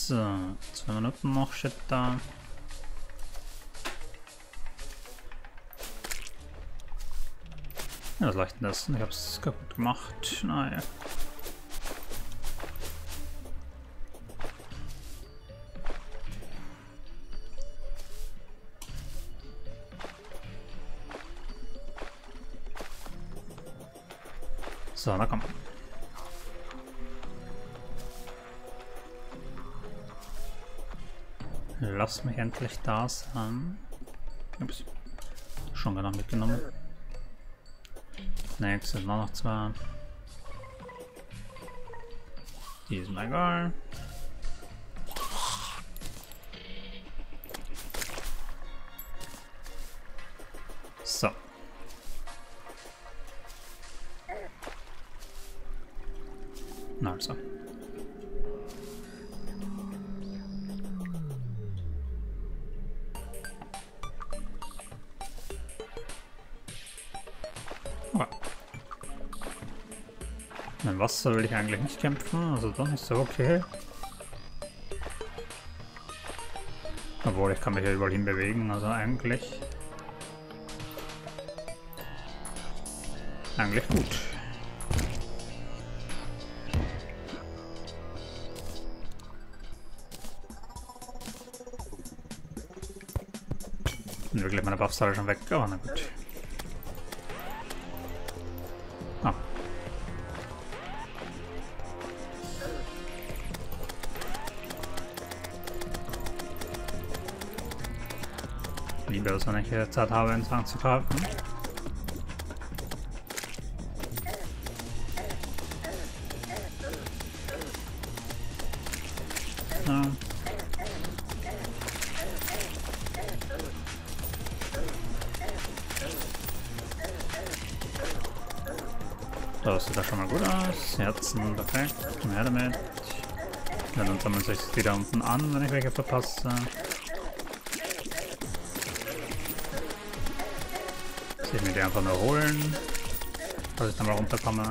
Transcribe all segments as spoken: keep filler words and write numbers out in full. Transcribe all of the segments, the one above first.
So, zwei Minuten noch, shit da. Ja, was leicht denn das? Ich hab's kaputt gemacht. Naja. So, na komm. Lass mich endlich da sein. Ups. Schon genau mitgenommen. Nächstes sind noch zwei. Die ist mir egal. So. Na also. Okay. Mit Wasser will ich eigentlich nicht kämpfen, also dann ist es okay. Obwohl, ich kann mich ja überall hin bewegen, also eigentlich... Eigentlich gut. Sind wirklich meine Buffs alle schon weg, aber na gut. Ah. Lieber, als wenn ich jetzt Zeit habe, einen Trank zu kaufen. Ja. Das sieht da schon mal gut aus. Herzen, perfekt. Mehr damit. Ja, dann sammeln sich die da unten an, wenn ich welche verpasse. Soll ich mir die einfach nur holen, dass ich dann mal runterkomme.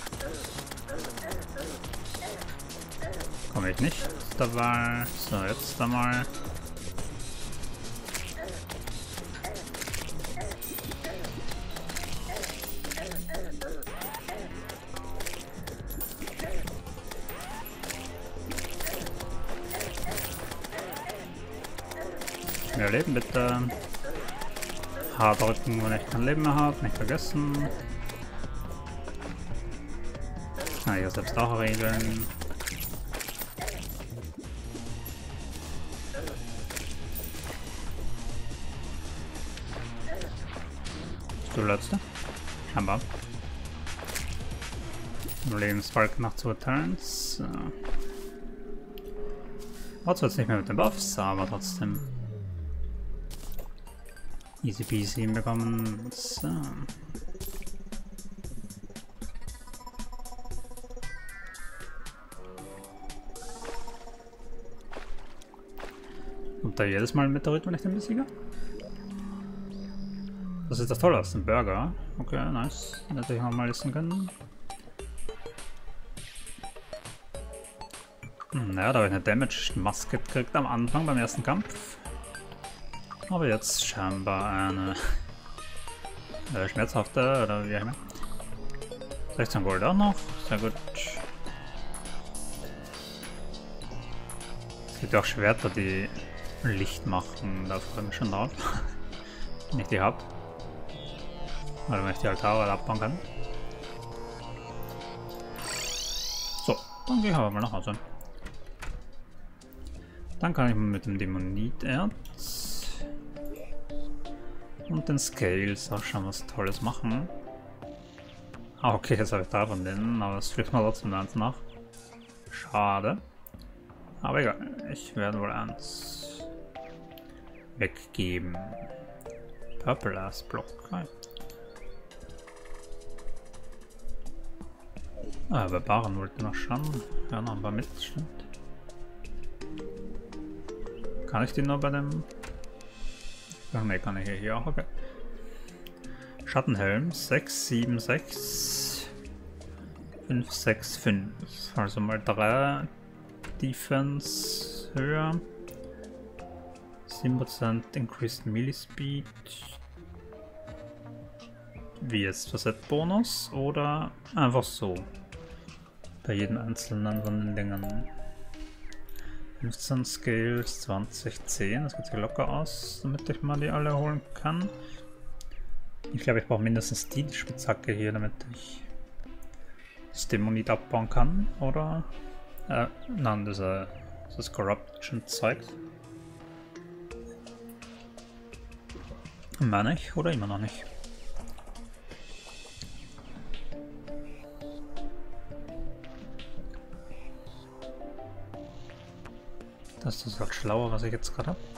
Komme ich nicht dabei. So, jetzt einmal. Mehr Leben bitte. H drücken, wenn ich kein Leben mehr habe. Nicht vergessen. Kann ich ja selbst auch regeln. Du letzte? Scheinbar. Lebensbalk nach zwei Turns. So. War zwar jetzt nicht mehr mit den Buffs, aber trotzdem. Easy peasy hinbekommen. So. Kommt da jedes Mal ein Meteorit, wenn ich den besiege? Das ist das Tolle aus dem Burger. Okay, nice. Hätte ich auch mal essen können. Hm, naja, da habe ich eine Damage-Maske gekriegt am Anfang beim ersten Kampf. Aber jetzt scheinbar eine äh, schmerzhafte, oder wie auch immer. sechzehn Gold auch noch, sehr gut. Es gibt ja auch Schwerter, die Licht machen, da freue ich mich schon drauf. Wenn ich die habe. Oder wenn ich die Altare abbauen kann. So, dann gehe ich aber mal nach Hause. Dann kann ich mit dem Dämoniterz und den Scales auch schon was Tolles machen. Ah, okay, jetzt habe ich drei von denen, aber es fliegt mir trotzdem eins nach. Schade. Aber egal, ich werde wohl eins weggeben. Purple Ass Block. Ah, bei Baren wollte noch schauen. Ja, noch ein paar mit, stimmt. Kann ich die nur bei dem... Ach ne, kann ich hier auch, okay. Schattenhelm, sechs, sieben, sechs, fünf, sechs, fünf. Also mal drei Defense etwas höher. sieben Prozent Increased Melee Speed. Wie jetzt Facet-Bonus oder einfach so? Bei jedem einzelnen von den Dingen. fünfzehn Scales, zwanzig, zehn. Das geht sich locker aus, damit ich mal die alle holen kann. Ich glaube, ich brauche mindestens die Spitzhacke hier, damit ich das Dämonit abbauen kann. Oder? Äh, nein, das, äh, das Corruption-Zeug. Meine ich, oder immer noch nicht? Das ist halt schlauer, was ich jetzt gerade habe.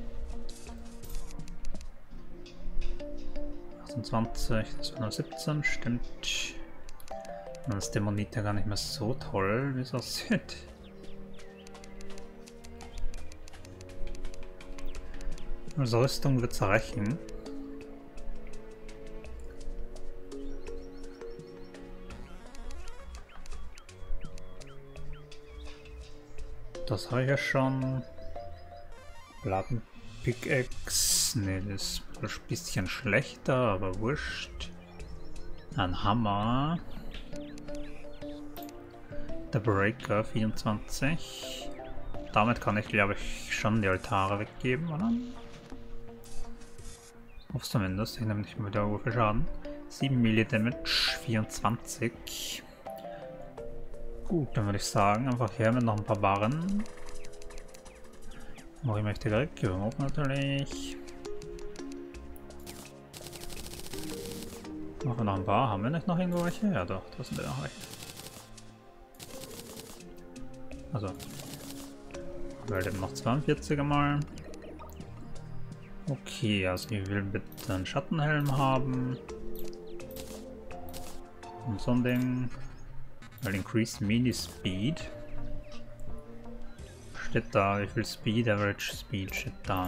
achtundzwanzig, das war nur siebzehn, stimmt. Und das Dämonit ja gar nicht mehr so toll, wie es aussieht. Also Rüstung wird es reichen. Das habe ich ja schon. Bladen Pickaxe. Ne, das ist ein bisschen schlechter, aber wurscht. Ein Hammer. Der Breaker vierundzwanzig. Damit kann ich, glaube ich, schon die Altare weggeben, oder? Auf zumindest. Ich nehme nicht mehr wieder viel Schaden. sieben Melee Damage, vierundzwanzig. Gut, dann würde ich sagen, einfach her mit noch ein paar Waren. Mache ich mächtige Region natürlich. Machen wir noch ein paar. Haben wir nicht noch irgendwo welche? Ja doch, das sind wir noch welche. Also, wir haben noch zweiundvierzig einmal. Okay, also ich will bitte einen Schattenhelm haben. Und so ein Ding. Weil Increased Melee Speed. Steht da, wie viel Speed, Average Speed steht da.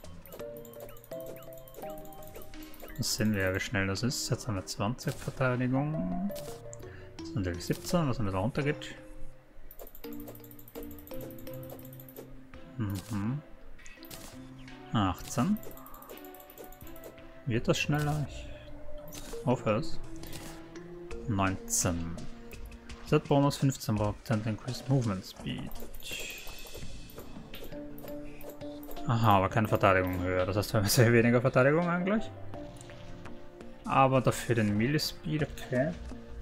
Das sehen wir ja, wie schnell das ist. Jetzt haben wir zwanzig Verteidigung. Das ist natürlich siebzehn, was wieder runter geht. Mhm. achtzehn. Wird das schneller? Ich hoffe es. neunzehn. Set Bonus fünfzehn Prozent Increased Movement Speed. Aha, aber keine Verteidigung höher. Das heißt, wir haben sehr weniger Verteidigung eigentlich. Aber dafür den Melee Speed, okay.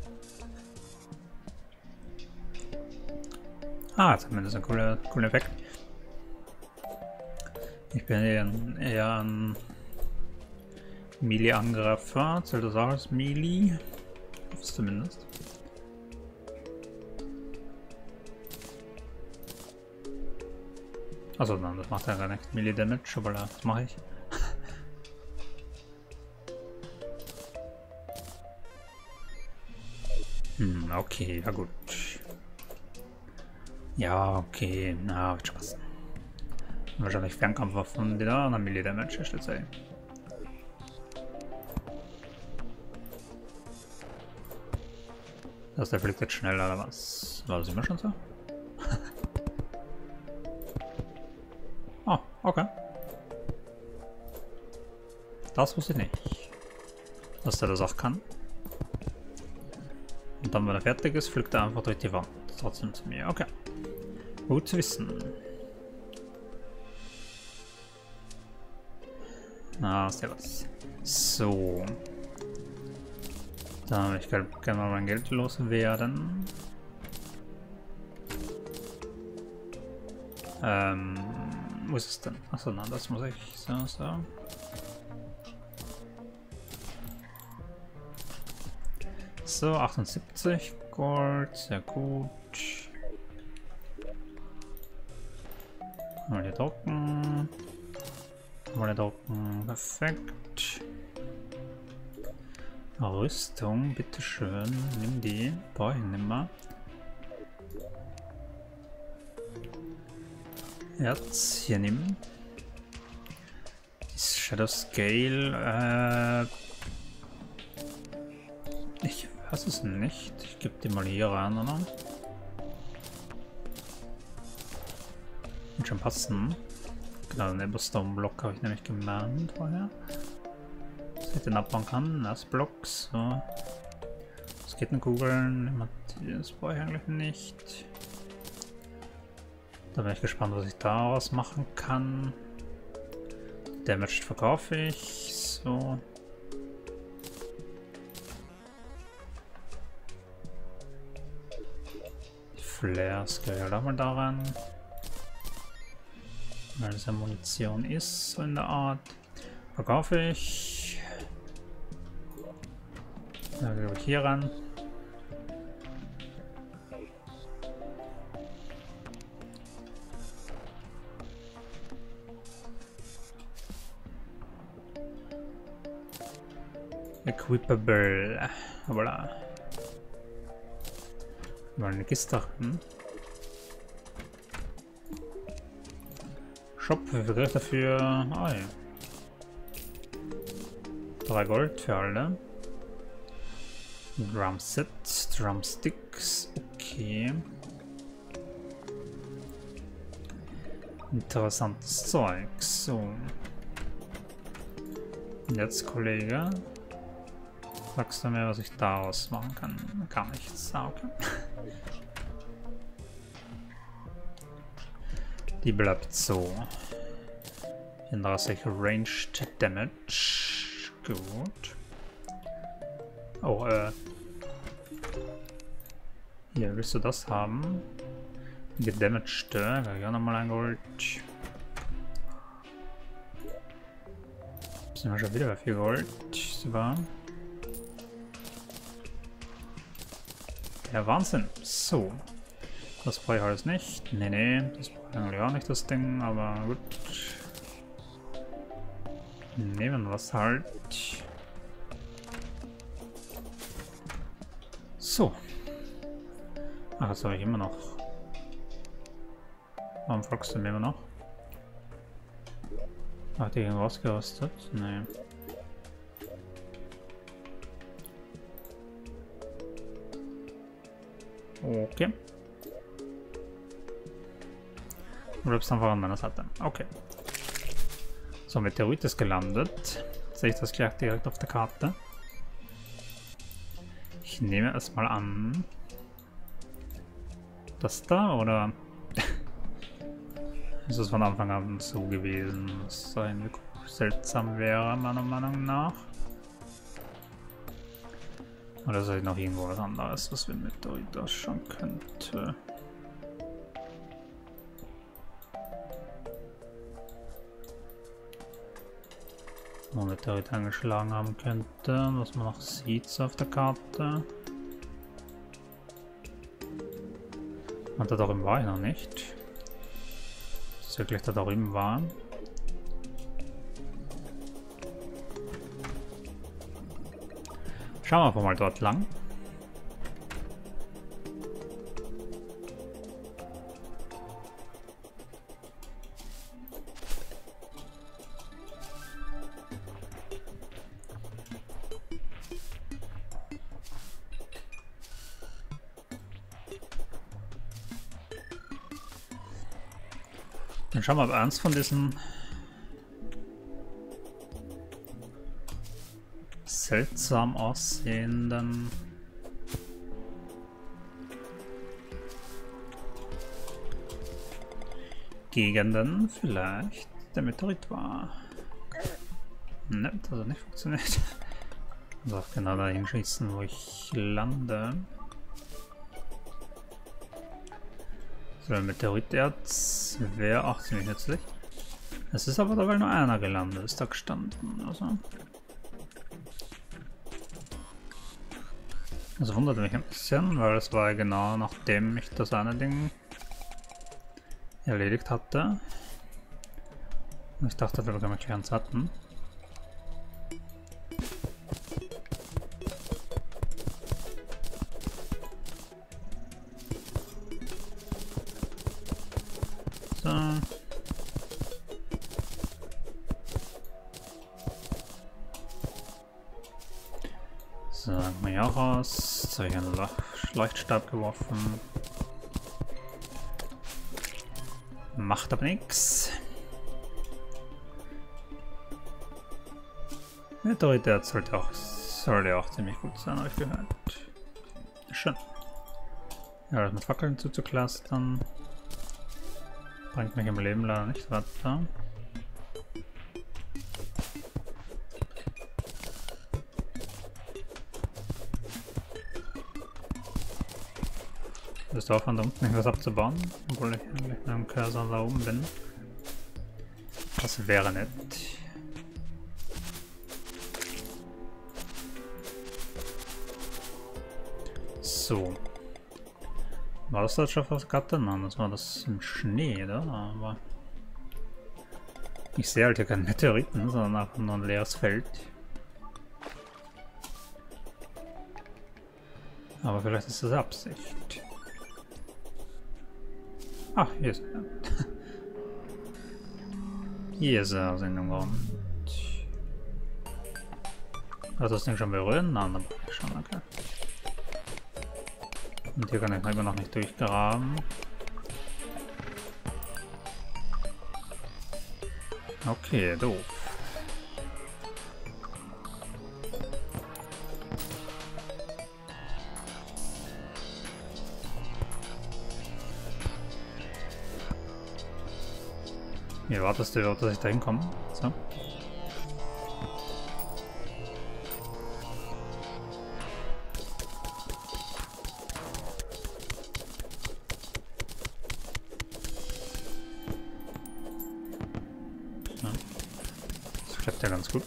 Ah, zumindest ein cooler, cooler Effekt. Ich bin eher ein, eher ein Melee-Angreifer. Zählt das auch als Melee? Zumindest. Also nein, das macht ja gar nicht Melee Damage, aber das mache ich. hm, okay, ja gut. Ja, okay, na, wird schon passen. Wahrscheinlich Fernkampfwaffen, die da an Melee Damage erstellt sein. Das der fliegt jetzt schneller oder was? War das immer schon so? Oh, okay. Das wusste ich nicht. Dass der das auch kann. Und dann, wenn er fertig ist, fliegt er einfach durch die Wand. Trotzdem zu mir. Okay. Gut zu wissen. Na, sehr was. So. Da möchte ich gerne mal mein Geld loswerden. Ähm, wo ist es denn? Achso, nein, das muss ich so, so. So, achtundsiebzig Gold, sehr gut. Mal hier drucken. Mal hier drucken, perfekt. Rüstung, bitteschön, nimm die. Brauche ich nicht mehr. Jetzt hier nehmen. Die Shadow Scale, äh. Ich weiß es nicht. Ich gebe die mal hier rein, oder? Wird schon passen. Genau, den Everstone Block habe ich nämlich gemeint vorher. Dass ich den abbauen kann. Das Block, so. Skittenkugeln, das brauche ich eigentlich nicht. Da bin ich gespannt, was ich daraus machen kann. Damaged verkaufe ich, so. Die Flares gehören halt auch mal daran. Weil das ja Munition ist, so in der Art. Verkaufe ich. Da gehe ich hier ran. Equipable. Voilà. Mal eine Kiste. Hm? Shop, wie viel kriegt dafür? Ah ja. Drei Gold für alle. Drumset, Drumsticks, okay. Interessantes Zeug. So. Und jetzt, Kollege. Sagst du mir, was ich daraus machen kann? Gar nichts. Ah, okay. Die bleibt so. vierunddreißig Ranged Damage. Gut. Oh, äh. Hier, willst du das haben? Gedamaged. Da kann ich auch nochmal ein Gold. Sind wir schon wieder bei vier Gold. Super. Ja, Wahnsinn. So. Das brauche ich alles nicht. Nee, nee. Das brauche ich eigentlich auch nicht, das Ding. Aber gut. Nehmen wir es halt. So. Ach, das habe ich immer noch. Warum fragst du mir immer noch? Hat die irgendwas gerostet? Nee. Okay. Du bleibst einfach an meiner Seite. Okay. So, Meteorit ist gelandet. Sehe ich das gleich direkt auf der Karte. Ich nehme es mal an. Das da, oder? Ist es von Anfang an so gewesen, dass es irgendwie seltsam wäre, meiner Meinung nach? Oder ist es noch irgendwo was anderes, was wir mit Meteorit ausschauen könnte? Wo Meteorit angeschlagen haben könnte, was man noch sieht so auf der Karte. Und da drüben war ich noch nicht. Dass wirklich da drüben war. Schauen wir einfach mal dort lang. Dann schauen wir, ob eins von diesen seltsam aussehenden Gegenden vielleicht der Meteorit war. Ne, das hat nicht funktioniert. Also auch genau dahin schießen, wo ich lande. So, ein Meteoriterz wäre auch ziemlich nützlich. Es ist aber dabei nur einer gelandet, ist da gestanden. Also. Das wundert mich ein bisschen, weil es war genau nachdem ich das eine Ding erledigt hatte. Und ich dachte, wir bekommen gleich einen zweiten. So. So, dann mal hier auch raus. Jetzt habe ich einen Leuchtstab geworfen. Macht aber nichts. Autorität sollte auch, sollte auch ziemlich gut sein, habe ich gehört. Schön. Ja, das mit Fackeln zuzuklustern bringt mich im Leben leider nicht weiter. Das ist Aufwand, da unten irgendwas abzubauen, obwohl ich eigentlich mit dem Cursor da oben bin. Das wäre nett. So. War das das schon was Gatte? Nein, das war das im Schnee, oder? Aber ich sehe halt hier keinen Meteoriten, sondern einfach nur ein leeres Feld. Aber vielleicht ist das Absicht. Ach, hier ist er. Hier ist er aus dem Raum. Hat das Ding schon berühren? Nein, dann brauche ich schon, okay. Und hier kann ich immer noch nicht durchgraben. Okay, doof. Wie wartest du, dass ich da hinkomme? So. Das klappt ja ganz gut.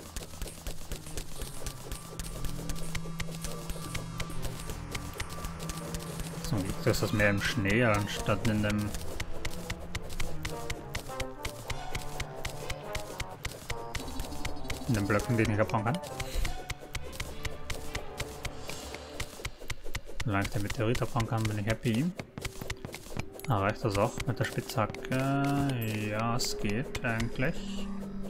Zum Glück ist das mehr im Schnee anstatt in dem in den Blöcken, die ich nicht abbauen kann. Solange ich den Meteorit abbauen kann, bin ich happy. Ah, reicht das auch mit der Spitzhacke? Ja, es geht eigentlich.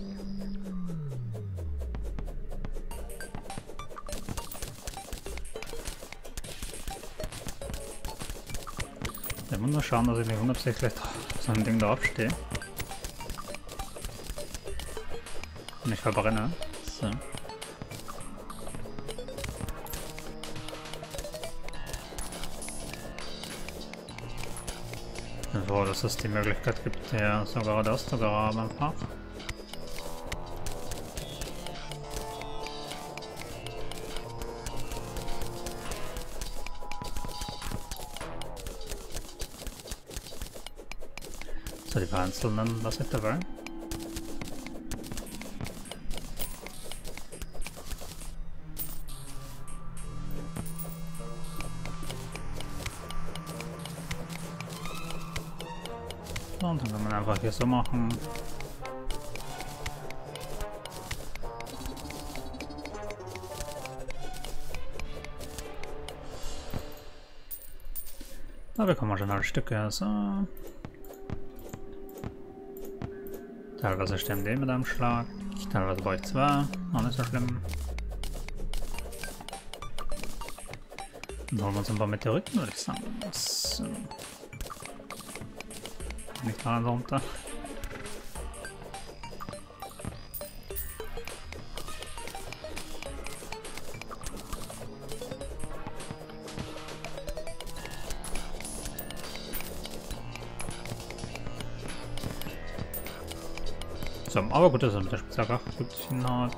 Ich muss nur schauen, dass ich nicht unabsichtlich so ein Ding da abstehe. Und ich verbrenne. So. So, dass es die Möglichkeit gibt, ja sogar das zu graben einfach. So, die einzelnen lasse ich dabei. Und dann kann man einfach hier so machen. Da bekommen wir schon alle Stücke. So. Teilweise stemmen die mit einem Schlag. Teilweise brauche ich zwei. Auch nicht so schlimm. Dann holen wir uns ein paar Meteoriten, würde ich sagen. So. Nicht mal runter. So, aber gut, dass er mit der Spitzhacke auch gut hinhaut.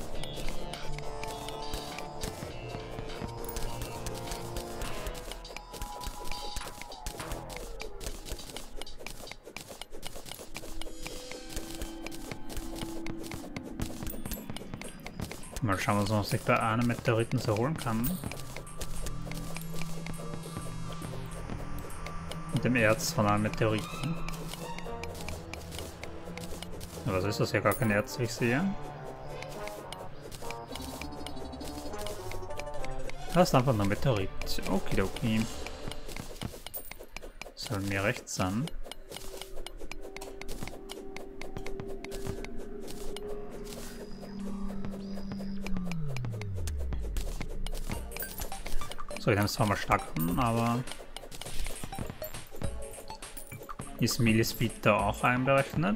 Mal schauen, was man sich bei einem Meteoriten so holen kann. Mit dem Erz von einem Meteoriten. Aber so ist das ja gar kein Erz, wie ich sehe. Das ist einfach nur Meteorit. Okidoki. Soll mir recht sein. So, ich nehme es zwar mal stark an, aber Ist Melee Speed da auch einberechnet?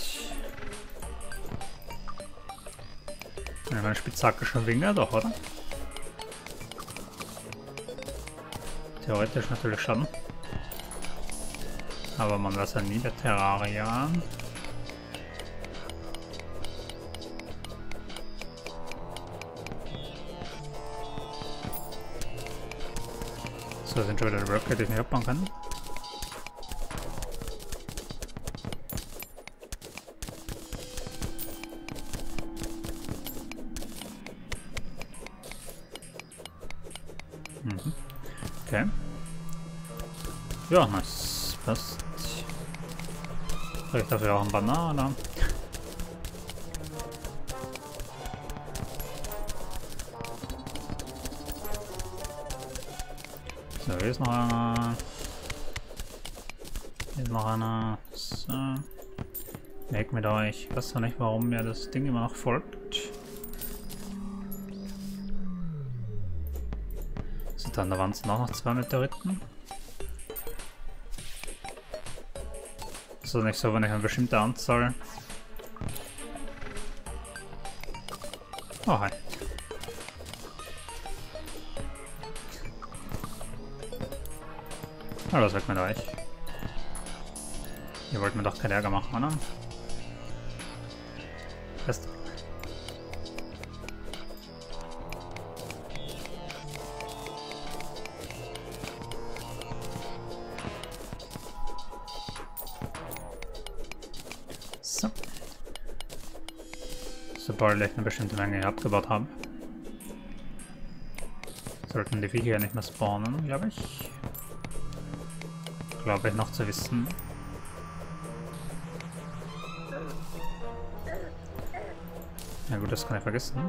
Wenn meine Spitzhacke schon Winge, doch, oder? Theoretisch natürlich schon. Aber man weiß ja nie bei Terraria. So, sind schon wieder die Blöcke, die ich nicht abbauen kann. Mhm. Okay. Ja, nice. Passt. Habe ich dafür auch einen Banner, oder? So, hier ist noch einer. Hier ist noch einer. So. Weg mit euch. Ich weiß ja nicht, warum mir das Ding immer noch folgt. So, dann da waren es noch zwei Meteoriten. Also nicht so, wenn ich eine bestimmte Anzahl. Oh, hi. Ah, das weg mit euch. Ihr wollt mir doch keinen Ärger machen, oder? Fest. So. Sobald ich eine bestimmte Menge abgebaut habe, sollten die Viecher nicht mehr spawnen, glaube ich. Glaube ich noch zu wissen. Ja gut, das kann ich vergessen.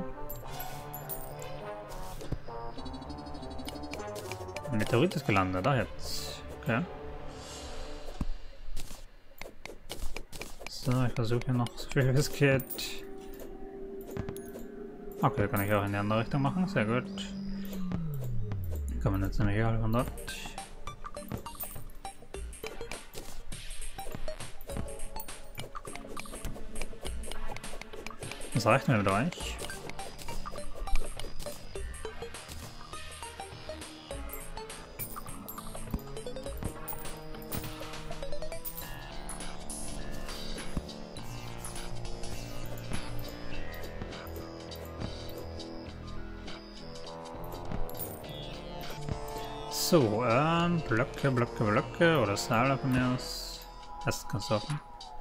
Ein Meteorit ist gelandet, da jetzt. Okay. So, ich versuche noch so viel wie es geht. Okay, kann ich auch in die andere Richtung machen, sehr gut. Kann man jetzt nämlich hier von dort. Das reicht mir mit euch. So, ähm, Blöcke, Blöcke, Blöcke oder Seile von mir aus. Erst kannst du offen.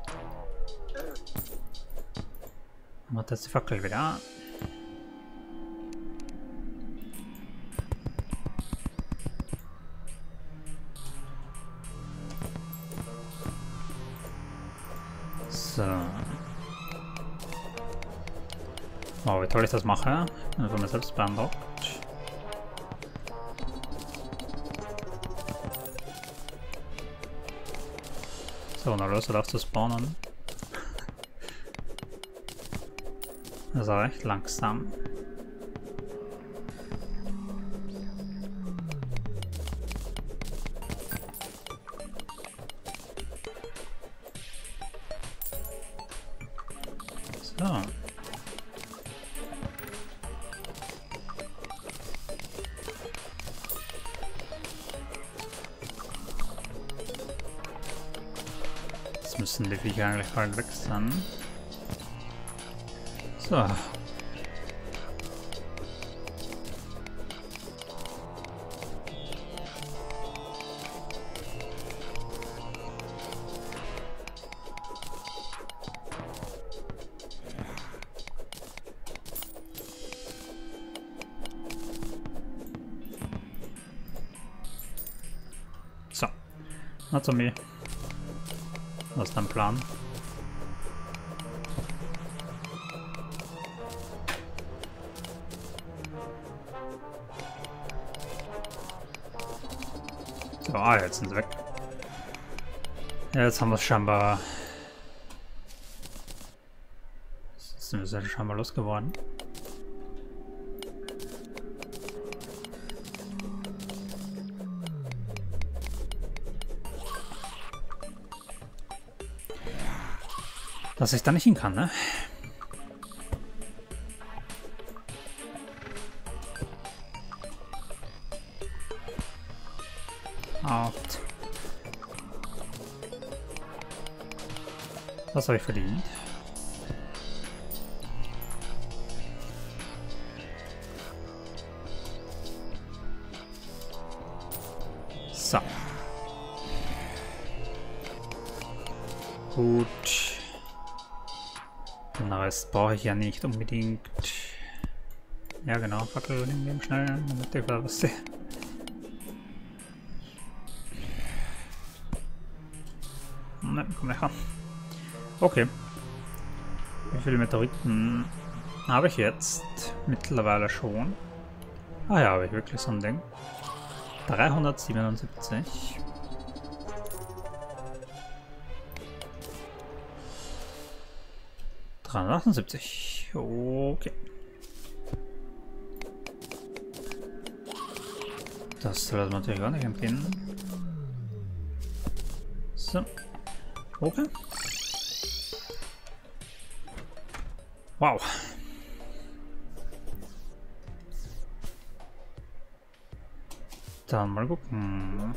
Macht jetzt die Fackel wieder an. So. Wow, wie toll ich das mache. Ich bin von mir selbst beeindruckt. So, na los, er zu spawnen. Das ist recht langsam. So. Jetzt müssen die Viecher eigentlich bald weg sein. So. So. Na zu mir. Was ist dein Plan? So, ah, jetzt sind sie weg. Ja, jetzt haben wir es scheinbar. Jetzt sind wir scheinbar losgeworden. Dass ich da nicht hin kann, ne? Out. Was habe ich verdient? So. Gut. Den Rest brauche ich ja nicht unbedingt. Ja genau, Fackel hinnehmen schnell, damit ich was sehe. Ne, komm her. Okay. Wie viele Meteoriten habe ich jetzt? Mittlerweile schon. Ah ja, habe ich wirklich so ein Ding. dreihundertsiebenundsiebzig. dreihundertachtundsiebzig. Okay. Das soll natürlich gar nicht entgehen. So. Okay. Wow. Dann mal gucken.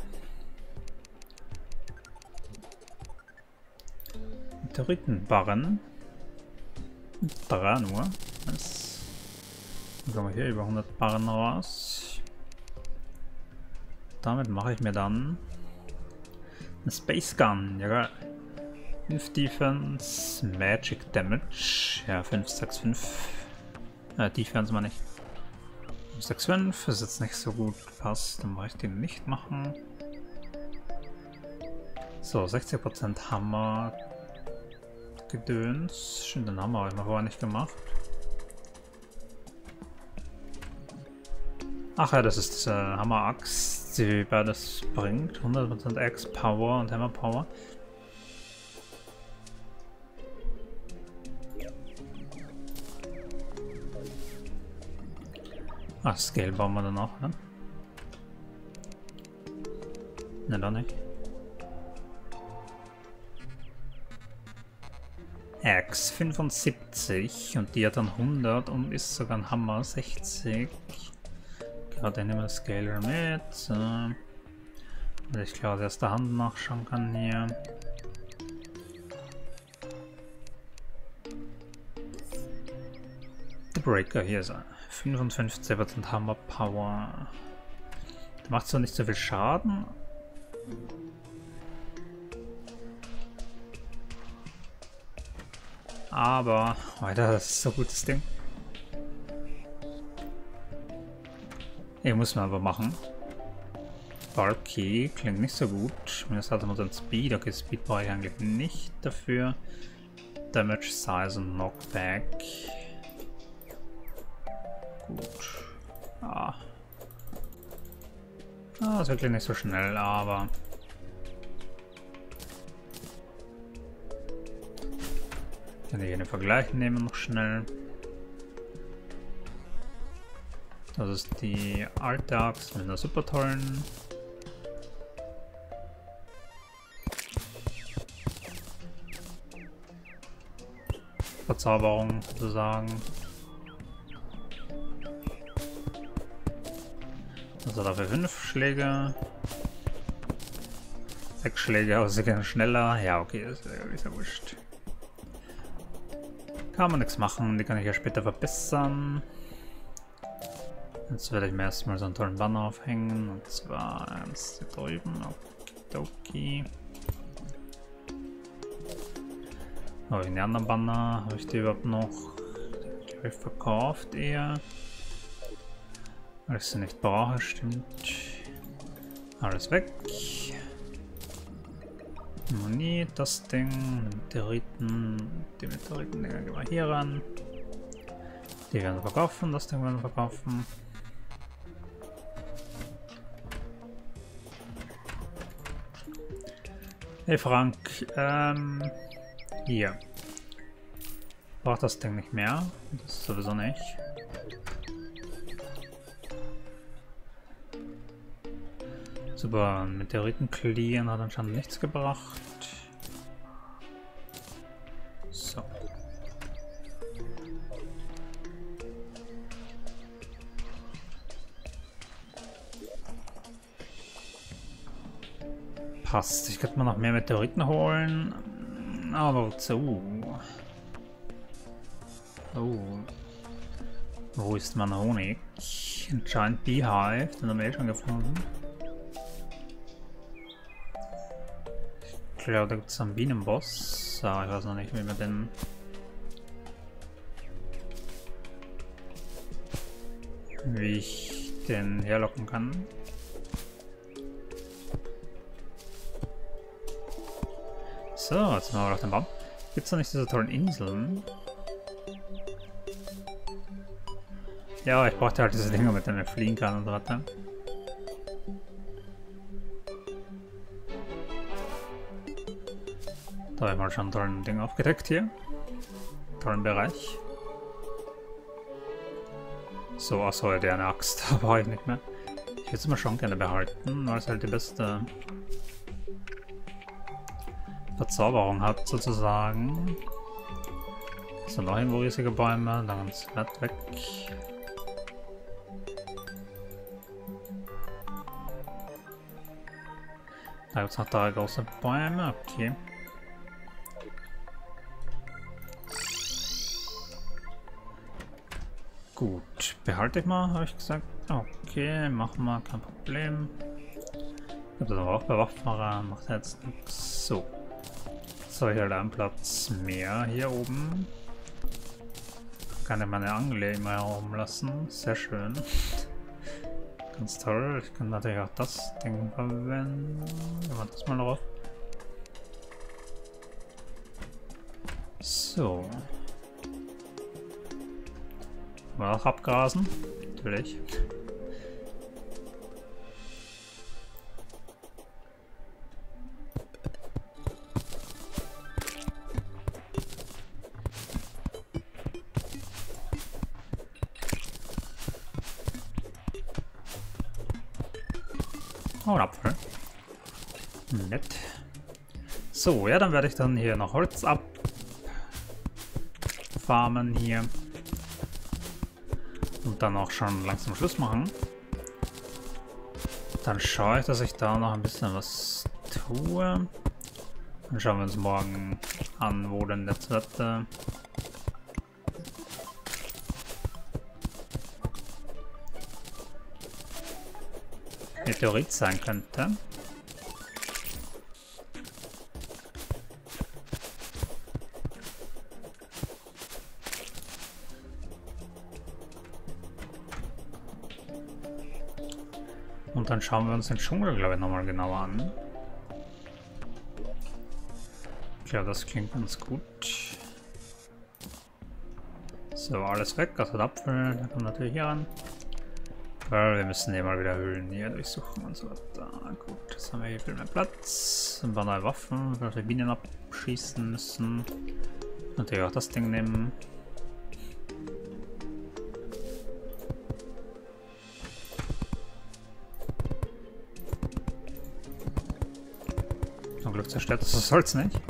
Meteoritenbarren. Drei nur. Jetzt kommen wir hier über hundert Barren raus. Damit mache ich mir dann eine Space Gun. Ja, geil. fünf Defense, Magic Damage. Ja, fünf, sechs, fünf. Äh, Defense mal nicht. fünf, sechs, fünf ist jetzt nicht so gut gepasst. Dann mache ich den nicht machen. So, sechzig Prozent Hammer. Gedöns. Schön, den Hammer habe ich noch vorher nicht gemacht. Ach ja, das ist diese Hammer-Axt, die beides bringt. hundert Prozent Axe Power und Hammer Power. Ah, Scale bauen wir dann auch, ne? Ne, doch nicht. Axe fünfundsiebzig und die hat dann hundert und ist sogar ein Hammer sechzig. Gerade nehmen wir das Scaler mit. So. Weil ich klar aus erster Hand nachschauen kann hier. Der Breaker hier ist er. fünfundfünfzig Prozent Hammer Power. Der macht zwar nicht so viel Schaden. Aber, Alter, das ist so ein gutes Ding. Ich muss man aber machen. Bulky klingt nicht so gut. Jetzt hat er unseren Speed. Okay, Speed brauche ich eigentlich nicht dafür. Damage, Size und Knockback. Gut. Ah. Ah, ist wirklich nicht so schnell, aber. Kann ich hier den Vergleich nehmen noch schnell. Das ist die alte Axt mit einer super tollen. Verzauberung sozusagen. Also dafür fünf Schläge. Sechs Schläge, aber sie gehen schneller. Ja, okay, ist ja, ist ja wurscht. Kann man nichts machen, die kann ich ja später verbessern. Jetzt werde ich mir erstmal so einen tollen Banner aufhängen, und zwar eins hier drüben. Okidoki. Habe ich den anderen Banner? Habe ich die überhaupt noch? Die habe ich verkauft eher. Weil ich sie nicht brauche, stimmt. Alles weg. Moni, das Ding, Meteoriten, die Meteoriten, den gehen wir hier ran. Die werden wir verkaufen, das Ding werden wir verkaufen. Hey Frank, ähm, hier. Braucht das Ding nicht mehr, das sowieso nicht. Super, Meteoriten clearen hat anscheinend nichts gebracht. So. Passt. Ich könnte mal noch mehr Meteoriten holen. Aber so. Oh. Wo ist mein Honig? Anscheinend Beehive, den haben wir eh schon gefunden. Ich glaube, da gibt es einen Bienenboss. Ah, ich weiß noch nicht, wie man den. Wie ich den herlocken kann. So, jetzt machen wir auf den Baum. Gibt es da nicht diese tollen Inseln? Ja, ich brauchte halt diese Dinger, mit denen ich fliegen kann und so weiter. Da habe ich mal schon einen tollen Ding aufgedeckt hier. Tollen Bereich. So, achso, der eine Axt, da brauche ich nicht mehr. Ich würde es immer schon gerne behalten, weil es halt die beste Verzauberung hat, sozusagen. So, noch irgendwo riesige Bäume, dann ganz weit weg. Da gibt es noch drei große Bäume, okay. Gut, behalte ich mal, habe ich gesagt. Okay, machen wir, kein Problem. Ich habe das auch bei Waffenfahrer, macht jetzt nichts. So. Jetzt habe ich halt einen Platz mehr hier oben. Kann ich meine Angel immer herumlassen. Sehr schön. Ganz toll. Ich kann natürlich auch das Ding verwenden. Nehmen wir das mal drauf. So. Mal auch abgrasen. Natürlich. Oh, ein Apfel. Nett. So, ja, dann werde ich dann hier noch Holz abfarmen hier. Und dann auch schon langsam Schluss machen. Dann schaue ich, dass ich da noch ein bisschen was tue. Dann schauen wir uns morgen an, wo denn das Wetter Meteorit sein könnte. Und dann schauen wir uns den Dschungel, glaube ich, nochmal genauer an. Ich glaube, das klingt ganz gut. So, alles weg, also der Apfel, der kommt natürlich hier an. Weil wir müssen hier mal wieder Höhlen hier durchsuchen und so weiter. Gut, jetzt haben wir hier viel mehr Platz. Ein paar neue Waffen, weil wir Bienen abschießen müssen. Natürlich auch das Ding nehmen. Zum Glück zerstört das das Holz nicht.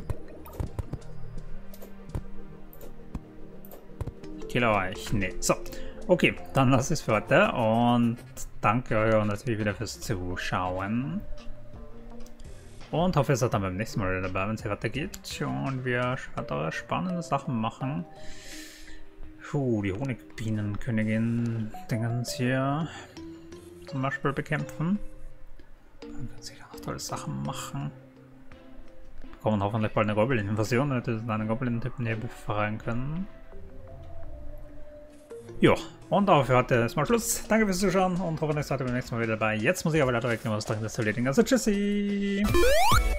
Killer Eich, nee. So. Okay, dann lasse ich es für heute und danke euch natürlich wieder fürs Zuschauen. Und hoffe, ihr seid dann beim nächsten Mal wieder dabei, wenn es hier weitergeht. Und wir weitere spannende Sachen machen. Puh, die Honigbienenkönigin Dingens hier zum Beispiel bekämpfen. Dann können sie auch tolle Sachen machen. Wir bekommen hoffentlich bald eine Goblin-Invasion, damit wir einen Goblin-Typen hier befreien können. Ja, und auch für heute ist mal Schluss. Danke fürs Zuschauen und hoffentlich seid ihr beim nächsten Mal wieder dabei. Jetzt muss ich aber leider wegnehmen, was drin ist zu erledigen. Also tschüssi!